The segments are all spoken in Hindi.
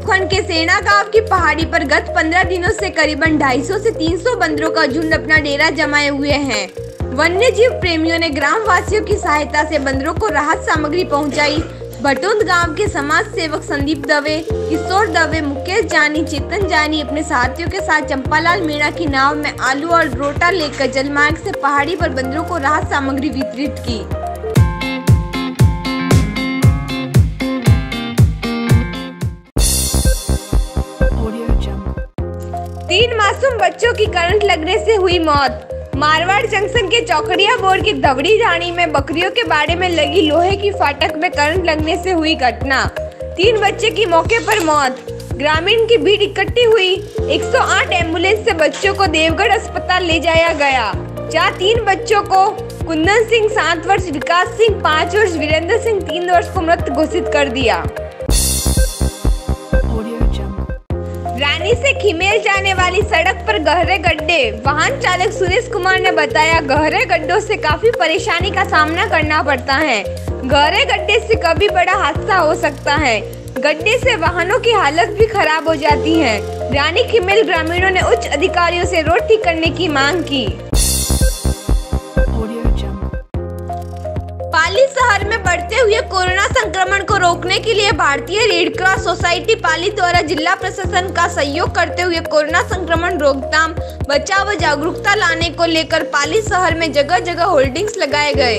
उपखंड के सेना गांव की पहाड़ी पर गत 15 दिनों से करीबन 250 से 300 बंदरों का झुंड अपना डेरा जमाए हुए हैं। वन्य जीव प्रेमियों ने ग्राम वासियों की सहायता से बंदरों को राहत सामग्री पहुंचाई। भटुंद गांव के समाज सेवक संदीप दवे, किशोर दवे, मुकेश जानी, चेतन जानी अपने साथियों के साथ चंपालाल मीणा की नाव में आलू और रोटा लेकर जलमार्ग से पहाड़ी पर बंदरों को राहत सामग्री वितरित की। 3 मासूम बच्चों की करंट लगने से हुई मौत। मारवाड़ जंक्शन के चौकड़िया बोर्ड की दवड़ी रानी में बकरियों के बाड़े में लगी लोहे की फाटक में करंट लगने से हुई घटना। 3 बच्चे की मौके पर मौत। ग्रामीण की भीड़ इकट्ठी हुई। 108 एम्बुलेंस से बच्चों को देवगढ़ अस्पताल ले जाया गया, जहाँ 3 बच्चों को कुंदन सिंह 7 वर्ष, विकास सिंह 5 वर्ष, वीरेंद्र सिंह 3 वर्ष को मृत घोषित कर दिया। रानी से खिमेल जाने वाली सड़क पर गहरे गड्ढे। वाहन चालक सुरेश कुमार ने बताया, गहरे गड्ढों से काफी परेशानी का सामना करना पड़ता है। गहरे गड्ढे से कभी बड़ा हादसा हो सकता है। गड्ढे से वाहनों की हालत भी खराब हो जाती है। रानी खिमेल ग्रामीणों ने उच्च अधिकारियों से रोड ठीक करने की मांग की। पाली शहर में बढ़ते हुए कोरोना संक्रमण को रोकने के लिए भारतीय रेड क्रॉस सोसाइटी पाली द्वारा जिला प्रशासन का सहयोग करते हुए कोरोना संक्रमण रोकथाम, बचाव व जागरूकता लाने को लेकर पाली शहर में जगह जगह होर्डिंग्स लगाए गए।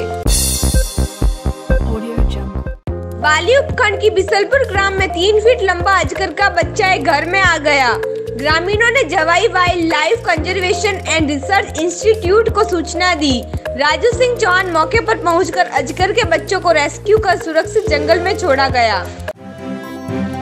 बाली उपखंड की बिसलपुर ग्राम में 3 फीट लंबा अजगर का बच्चा एक घर में आ गया। ग्रामीणों ने Jawai wildlife conservation and research institute को सूचना दी। राजू सिंह चौहान मौके पर पहुंचकर अजगर के बच्चों को रेस्क्यू कर सुरक्षित जंगल में छोड़ा गया।